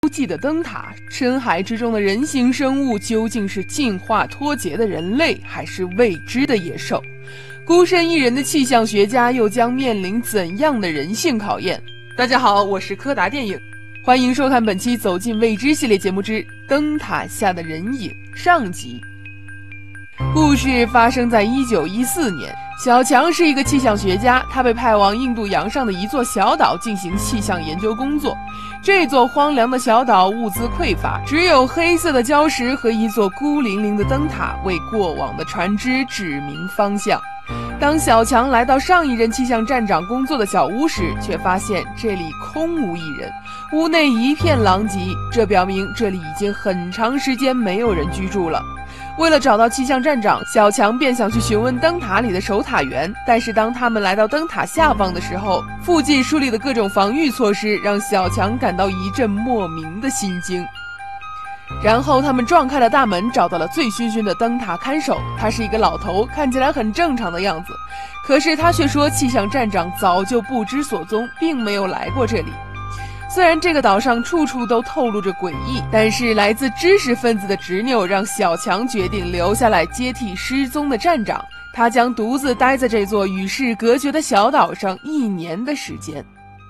迹的灯塔，深海之中的人形生物究竟是进化脱节的人类，还是未知的野兽？孤身一人的气象学家又将面临怎样的人性考验？大家好，我是柯达电影，欢迎收看本期《走进未知》系列节目之《灯塔下的人影》上集。故事发生在1914年，小强是一个气象学家，他被派往印度洋上的一座小岛进行气象研究工作。这座荒凉的小岛物资匮乏，只有黑色的礁石和一座孤零零的灯塔为过往的船只指明方向。当小强来到上一任气象站长工作的小屋时，却发现这里空无一人，屋内一片狼藉，这表明这里已经很长时间没有人居住了。为了找到气象站长，小强便想去询问灯塔里的守塔员，但是当他们来到灯塔下方的时候，附近树立的各种防御措施让小强感到一阵莫名的心惊。然后他们撞开了大门，找到了醉醺醺的灯塔看守，他是一个老头，看起来很正常的样子，可是他却说气象站长早就不知所踪，并没有来过这里。虽然这个岛上处处都透露着诡异，但是来自知识分子的执拗让小强决定留下来接替失踪的站长。他将独自待在这座与世隔绝的小岛上1年的时间。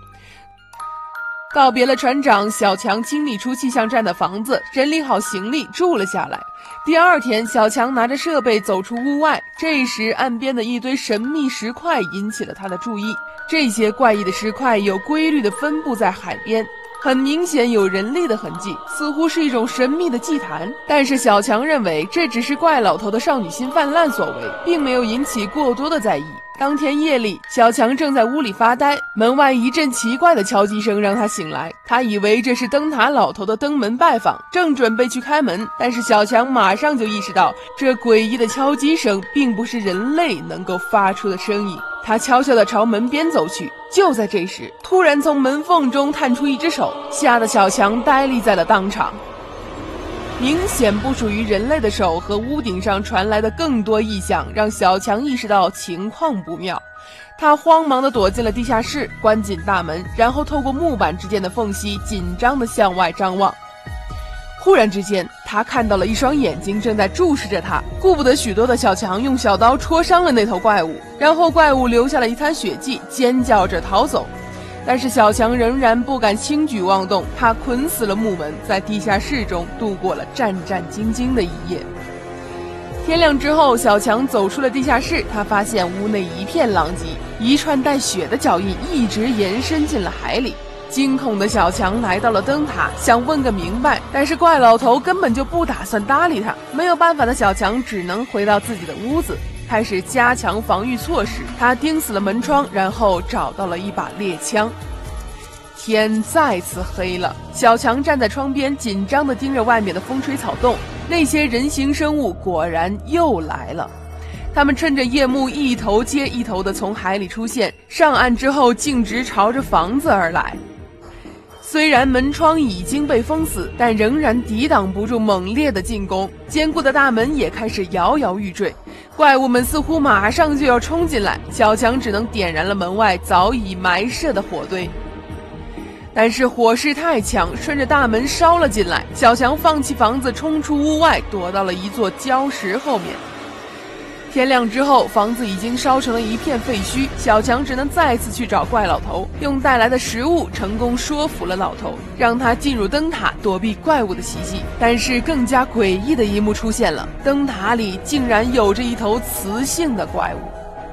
告别了船长，小强清理出气象站的房子，整理好行李，住了下来。第二天，小强拿着设备走出屋外，这时岸边的一堆神秘石块引起了他的注意。这些怪异的石块有规律地分布在海边，很明显有人力的痕迹，似乎是一种神秘的祭坛。但是小强认为这只是怪老头的少女心泛滥所为，并没有引起过多的在意。当天夜里，小强正在屋里发呆，门外一阵奇怪的敲击声让他醒来。他以为这是灯塔老头的登门拜访，正准备去开门，但是小强马上就意识到，这诡异的敲击声并不是人类能够发出的声音。他悄悄地朝门边走去，就在这时，突然从门缝中探出一只手，吓得小强呆立在了当场。明显不属于人类的手和屋顶上传来的更多异响，让小强意识到情况不妙。他慌忙地躲进了地下室，关紧大门，然后透过木板之间的缝隙紧张地向外张望。忽然之间，他看到了一双眼睛正在注视着他，顾不得许多的小强用小刀戳伤了那头怪物，然后怪物留下了一滩血迹，尖叫着逃走。但是小强仍然不敢轻举妄动，他捆死了木门，在地下室中度过了战战兢兢的一夜。天亮之后，小强走出了地下室，他发现屋内一片狼藉，一串带血的脚印一直延伸进了海里。惊恐的小强来到了灯塔，想问个明白，但是怪老头根本就不打算搭理他。没有办法的小强只能回到自己的屋子，开始加强防御措施。他钉死了门窗，然后找到了一把猎枪。天再次黑了，小强站在窗边，紧张地盯着外面的风吹草动。那些人形生物果然又来了，他们趁着夜幕一头接一头地从海里出现，上岸之后径直朝着房子而来。虽然门窗已经被封死，但仍然抵挡不住猛烈的进攻，坚固的大门也开始摇摇欲坠。怪物们似乎马上就要冲进来，小强只能点燃了门外早已埋设的火堆。但是火势太强，顺着大门烧了进来，小强放弃房子，冲出屋外，躲到了一座礁石后面。天亮之后，房子已经烧成了一片废墟，小强只能再次去找怪老头，用带来的食物成功说服了老头，让他进入灯塔躲避怪物的袭击。但是更加诡异的一幕出现了，灯塔里竟然有着一头雌性的怪物。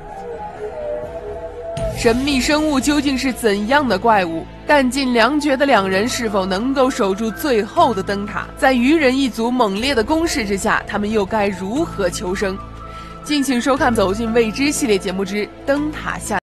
神秘生物究竟是怎样的怪物？弹尽粮绝的两人是否能够守住最后的灯塔？在鱼人一族猛烈的攻势之下，他们又该如何求生？敬请收看《走进未知》系列节目之《灯塔下》。